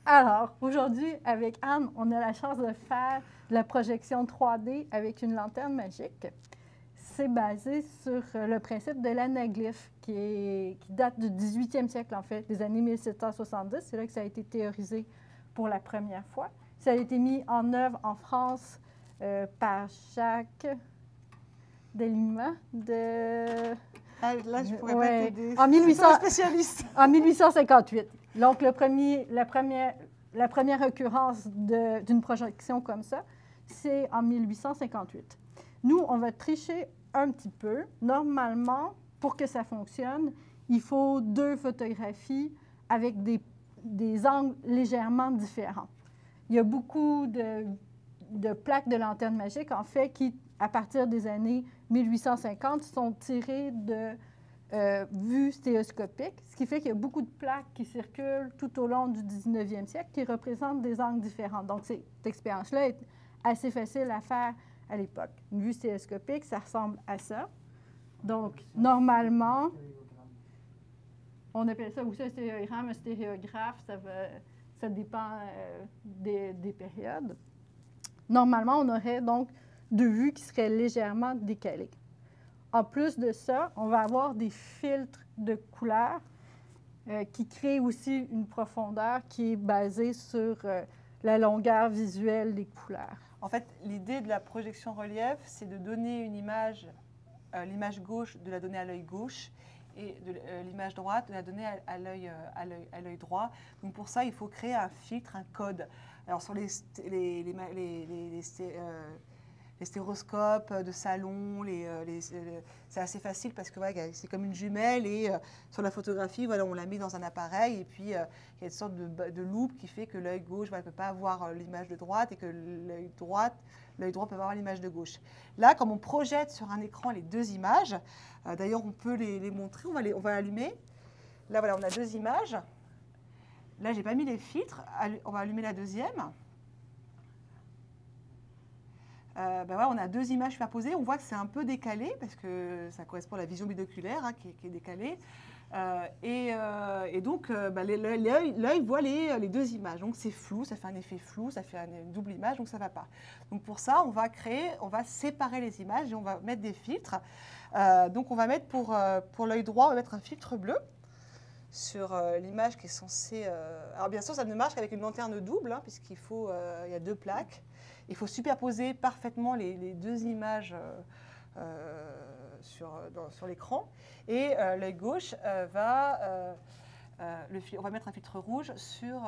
Alors, aujourd'hui, avec Anne, on a la chance de faire de la projection 3D avec une lanterne magique. C'est basé sur le principe de l'anaglyphe qui date du 18e siècle, en fait, des années 1770. C'est là que ça a été théorisé pour la première fois. Ça a été mis en œuvre en France par Jacques Delima de... Ah, là, je pourrais pas t'aider. En 1858. Donc, la première occurrence d'une projection comme ça, c'est en 1858. Nous, on va tricher un petit peu. Normalement, pour que ça fonctionne, il faut 2 photographies avec des angles légèrement différents. Il y a beaucoup de plaques de lanterne magique, en fait, qui, à partir des années 1850, sont tirées de vues stéréoscopiques, ce qui fait qu'il y a beaucoup de plaques qui circulent tout au long du 19e siècle qui représentent des angles différents. Donc, cette expérience-là est assez facile à faire à l'époque. Une vue stéréoscopique, ça ressemble à ça. Donc, normalement, on appelle ça aussi un stéréogramme, un stéréographe, ça dépend des périodes. Normalement, on aurait donc 2 vues qui seraient légèrement décalées. En plus de ça, on va avoir des filtres de couleurs qui créent aussi une profondeur qui est basée sur la longueur visuelle des couleurs. En fait, l'idée de la projection relief, c'est de donner une image, l'image gauche, de la donner à l'œil gauche, et l'image droite, de la donner à l'œil droit. Donc pour ça, il faut créer un filtre, un code. Alors sur les stéroscopes de salon, c'est assez facile parce que voilà, c'est comme une jumelle et sur la photographie, voilà, on la met dans un appareil et puis il y a une sorte de loupe qui fait que l'œil gauche ne peut pas avoir l'image de droite et que l'œil droit peut avoir l'image de gauche. Là, comme on projette sur un écran les 2 images, d'ailleurs on peut les montrer, on va allumer. Là, voilà, on a 2 images. Là, je n'ai pas mis les filtres, on va allumer la deuxième. Ben voilà, on a 2 images superposées. On voit que c'est un peu décalé parce que ça correspond à la vision binoculaire qui est décalée. Et donc, l'œil voit les 2 images. Donc, c'est flou, ça fait un effet flou, ça fait une double image, donc ça ne va pas. Donc, pour ça, on va séparer les images et on va mettre des filtres. Donc, on va mettre pour l'œil droit, on va mettre un filtre bleu sur l'image qui est censée... Alors, bien sûr, ça ne marche qu'avec une lanterne double, hein, puisqu'il faut, il y a 2 plaques. Il faut superposer parfaitement les 2 images sur l'écran. Et l'œil gauche on va mettre un filtre rouge sur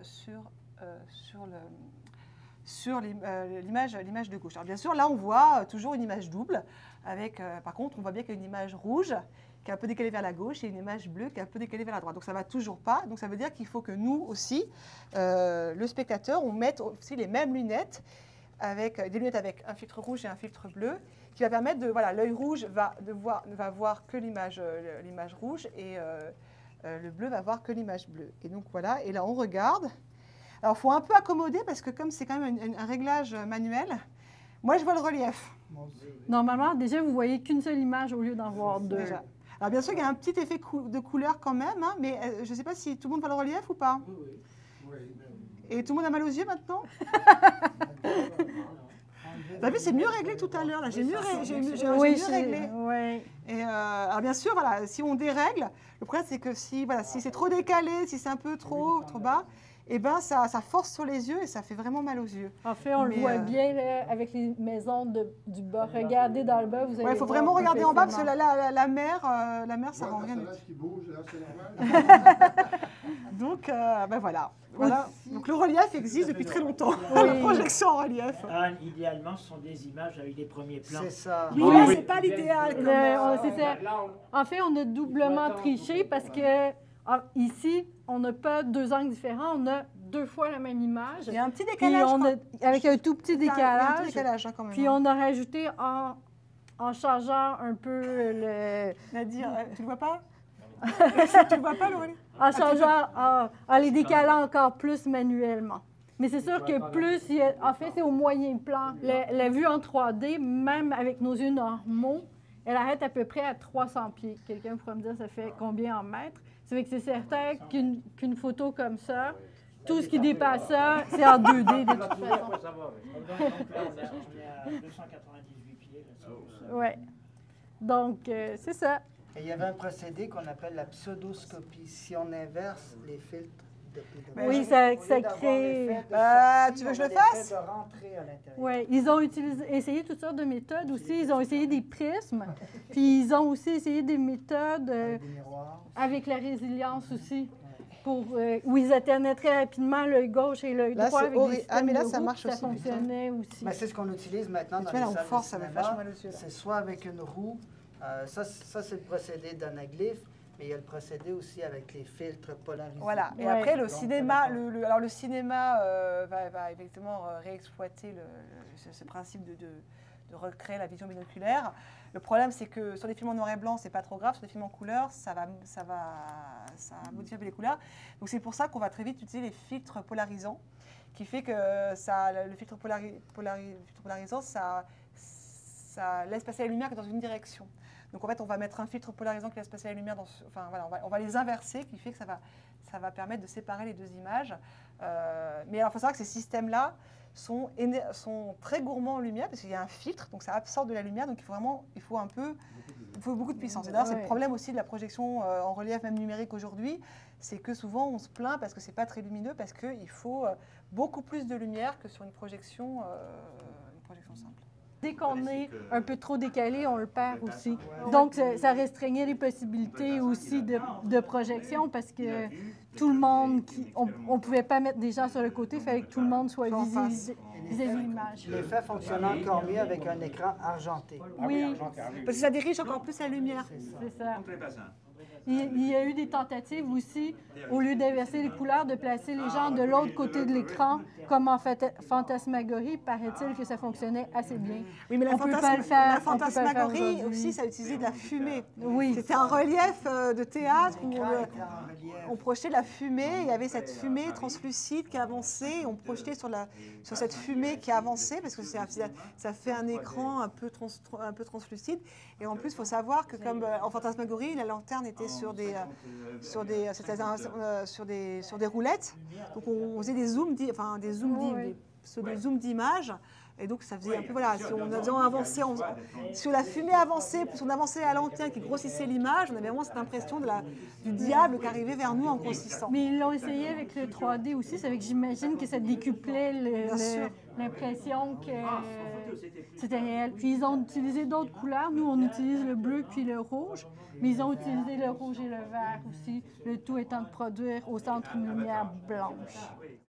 l'image de gauche. Alors bien sûr, là, on voit toujours une image double. Par contre, on voit bien qu'il y a une image rouge qui est un peu décalée vers la gauche et une image bleue qui est un peu décalée vers la droite. Donc, ça ne va toujours pas. Donc, ça veut dire qu'il faut que nous aussi, le spectateur, on mette aussi les mêmes lunettes, des lunettes avec un filtre rouge et un filtre bleu, qui va permettre de... Voilà, l'œil rouge ne va voir que l'image rouge et le bleu va voir que l'image bleue. Et donc, voilà. Et là, on regarde. Alors, il faut un peu accommoder parce que comme c'est quand même un réglage manuel, moi, je vois le relief. Normalement, déjà, vous voyez qu'une seule image au lieu d'en voir 2. Déjà. Alors, bien sûr, il y a un petit effet de couleur quand même, hein, mais je ne sais pas si tout le monde voit le relief ou pas. Oui. Et tout le monde a mal aux yeux maintenant? Vous avez vu, c'est mieux réglé tout à l'heure. Là, j'ai mieux réglé. Oui. Et alors bien sûr, voilà, si on dérègle, le problème c'est que si c'est trop décalé, si c'est un peu trop bas, eh ben ça force sur les yeux et ça fait vraiment mal aux yeux. En fait, on le voit bien là, avec les maisons du bas. Regardez dans le bas, vous allez il faut vraiment regarder en bas parce que la mer, ça rend rien. Qui bouge, là, c'est normal. Donc, ben voilà. Donc le relief existe depuis très longtemps. La projection en relief. Idéalement, ce sont des images avec des premiers plans. C'est ça. Oui, là, c'est pas l'idéal. En fait, on a doublement triché parce que ici, on n'a pas 2 angles différents, on a 2 fois la même image. Il y a un petit décalage. Avec un tout petit décalage. Il y a un petit décalage quand même. Puis on a rajouté en changeant un peu le... Nadir, tu ne le vois pas? Tu ne vois pas, Laurélie? En les décalant encore plus manuellement. Mais c'est sûr que plus, en fait, c'est au moyen plan. La vue en 3D, même avec nos yeux normaux, elle arrête à peu près à 300 pieds. Quelqu'un pourrait me dire, ça fait combien en mètres? Ça fait que c'est certain qu'une photo comme ça, tout ce qui dépasse ça, c'est en 2D de toute façon. Donc là, on est à 298 pieds. Là, Ouais. Donc, c'est ça. Et il y avait un procédé qu'on appelle la pseudoscopie. Si on inverse les filtres de Mais Oui, je- ça au lieu d'avoir crée... l'effet de tu veux que je on a le l'effet fasse? de rentrer à l'intérieur. Oui, ils ont essayé toutes sortes de méthodes aussi. Ils ont essayé des prismes, puis ils ont aussi essayé des méthodes Avec des miroirs. avec la résilience aussi, pour, où ils atteignaient très rapidement l'œil gauche et l'œil Là, droit c'est avec des horrible. Ah, mais là, systèmes de ça roue, marche puis ça aussi, fonctionnait aussi. Mais c'est ce qu'on utilise maintenant Tu dans vois, là, les on salles force, de ça me fait cinéma. vachement mal aux yeux, là. C'est soit avec une roue, ça c'est le procédé d'anaglyphe, mais il y a le procédé aussi avec les filtres polarisés. Voilà. Et Ouais. après, le Donc, cinéma, d'accord. alors le cinéma va effectivement réexploiter ce principe de recréer la vision binoculaire. Le problème, c'est que sur des films en noir et blanc, c'est pas trop grave. Sur des films en couleur, ça modifie un peu les couleurs. Donc c'est pour ça qu'on va très vite utiliser les filtres polarisants, qui fait que le filtre polarisant, ça laisse passer la lumière que dans une direction. Donc en fait, on va mettre un filtre polarisant qui laisse passer la lumière enfin voilà, on va les inverser, qui fait que ça va permettre de séparer les deux images. Mais alors, il faut savoir que ces systèmes-là sont très gourmands en lumière, parce qu'il y a un filtre, donc ça absorbe de la lumière, donc il faut beaucoup de puissance. Et d'ailleurs, c'est le Ouais. problème aussi de la projection en relief, même numérique aujourd'hui, c'est que souvent on se plaint parce que c'est pas très lumineux, parce qu'il faut beaucoup plus de lumière que sur une projection simple. Dès qu'on est un peu trop décalé, on le perd aussi. Donc, ça restreignait les possibilités aussi de projection parce que tout le monde, on ne pouvait pas mettre des gens sur le côté, il fallait que tout le monde soit En face. vis-à-vis l'image. L'effet fonctionne encore mieux avec un écran argenté. Oui, Parce que ça dirige encore plus la lumière. c'est ça. Il y a eu des tentatives aussi, au lieu d'inverser les couleurs, de placer les gens de l'autre côté de l'écran, comme en Fantasmagorie. Paraît-il que ça fonctionnait assez bien. Oui, mais On peut pas le faire, la on peut pas le faire fantasmagorie aujourd'hui. aussi, ça utilisait de la fumée. Oui. C'était un relief de théâtre où L'écran était en relief. on projetait de la fumée, il y avait cette fumée translucide qui avançait, et on projetait sur cette fumée qui avançait, parce que ça fait un écran un peu translucide. Et en plus, il faut savoir que comme en Fantasmagorie, la lanterne était sur des roulettes, donc on faisait des zooms, des zooms d'images. Et donc, ça faisait un peu, voilà, si on avançait, sur la fumée avançait, plus on avançait la lanterne qui grossissait l'image, on avait vraiment cette impression du diable qui arrivait vers nous en grossissant. Mais ils l'ont essayé avec le 3D aussi, c'est vrai que j'imagine que ça décuplait Bien sûr. l'impression que c'était réel. Puis ils ont utilisé d'autres couleurs. Nous, on utilise le bleu puis le rouge, mais ils ont utilisé le rouge et le vert aussi, le tout étant de produire au centre une lumière blanche.